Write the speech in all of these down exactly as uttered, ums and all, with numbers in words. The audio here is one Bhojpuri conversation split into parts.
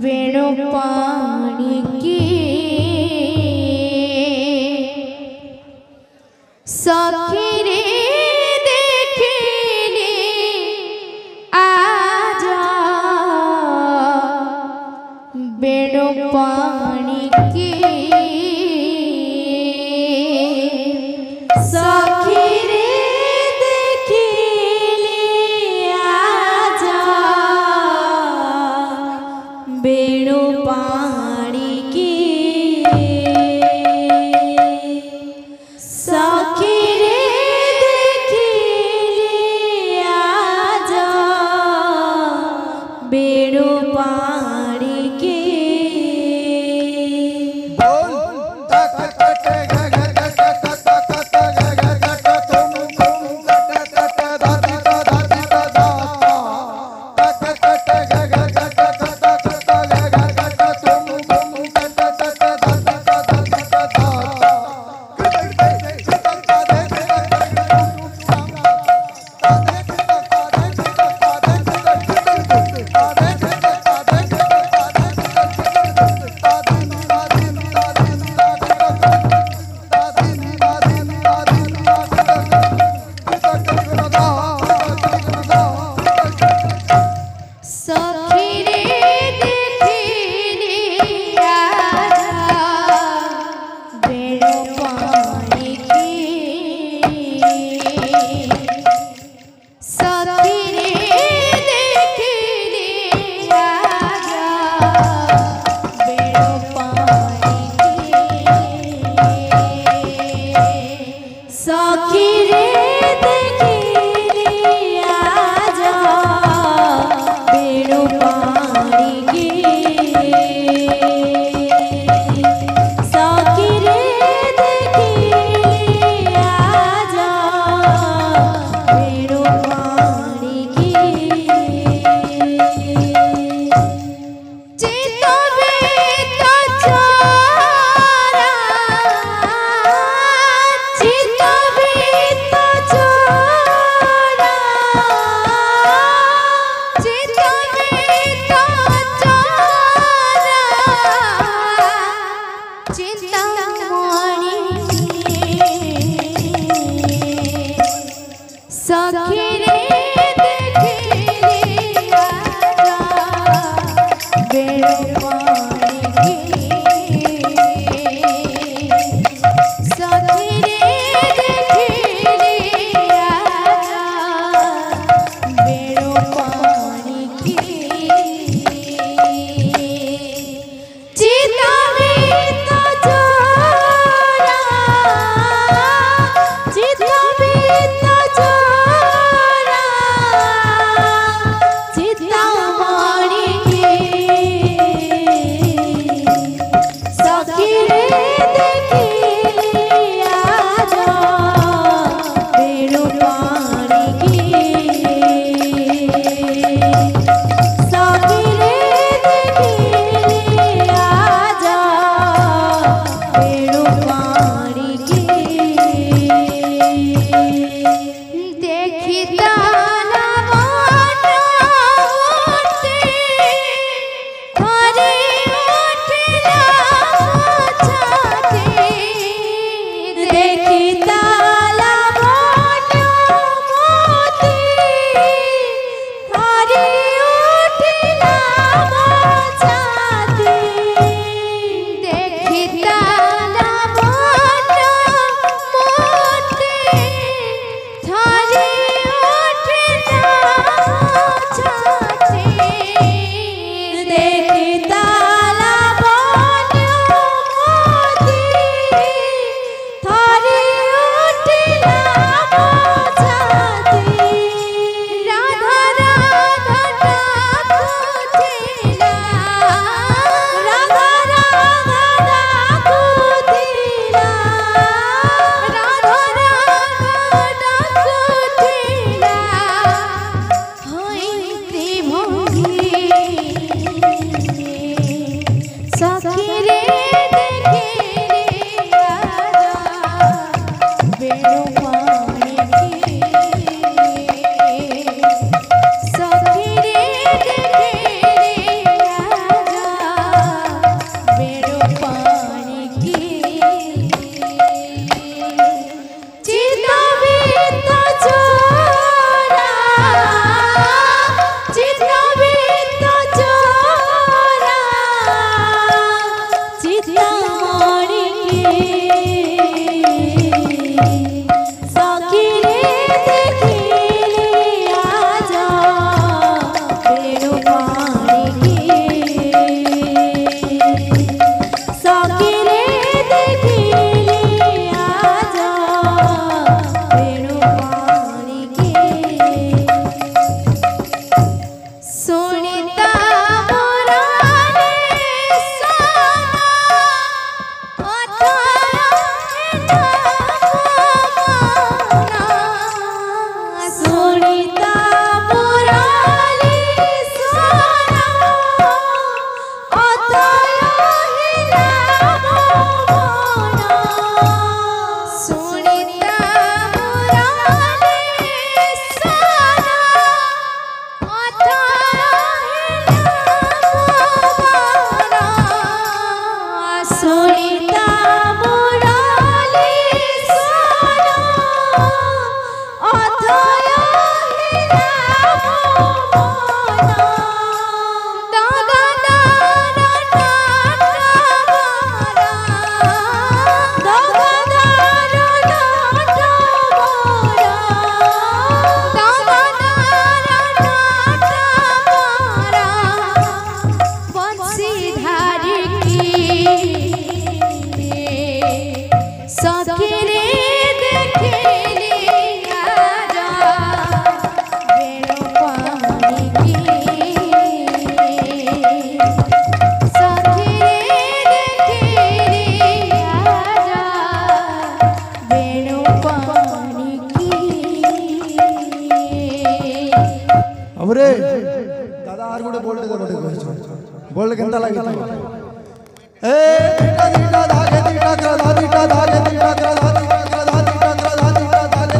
बेणु पानी की सखी रे देखिली आजा बेणु पानी की सखी रे देखिली आजा बेणु पानी की सखी रे देखिली आजा बेणु पानी की सखी रे देखिली आजा बेणु पानी की सखी रे देखिली आजा बेणु पानी की चिता में तो जोरा चिता में तो जोरा चिता मानी की सखी रे देखिली आजा बेणु पानी की सखी रे देखिली आजा बेणु पानी की देखी ताना बाटा उठे हरे उठला छाते देखी ताला बाटा मोती हरे उठला छाते देखी ताला बाटा मोती थारे उठला छाते देखी ताला बाटा मोती थारे उठला छाते राधा राधा डाकुथिला राधा राधा डाकुथिला राधा राधा डाकुथिला हईते भंगी बोल केंता लगी ए दीटा दीटा धागे दीटा ग्रधा दीटा धागे दीटा ग्रधा दीटा ग्रधा दीटा ग्रधा दीटा धागे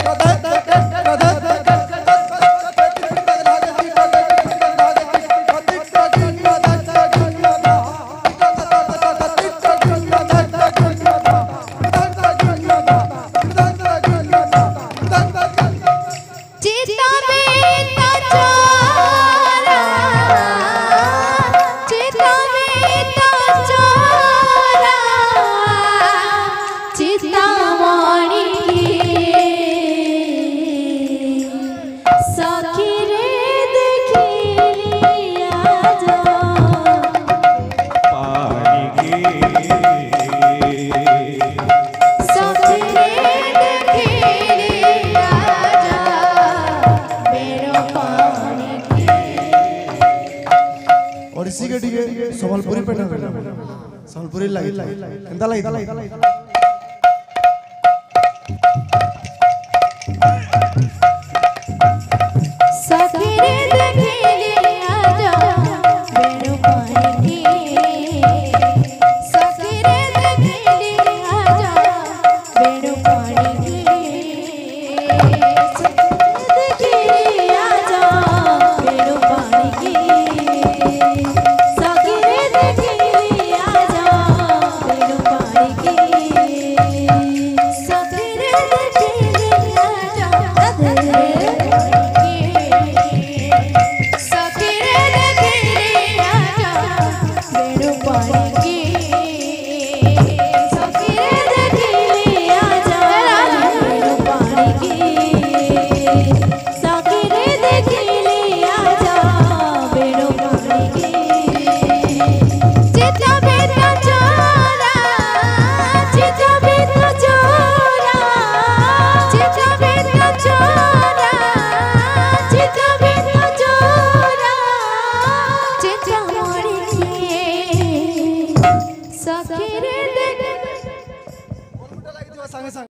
संबलपुरी पे संबलपुरी लगी केंता लगी सखी रे देखिले आजा बेरो पानी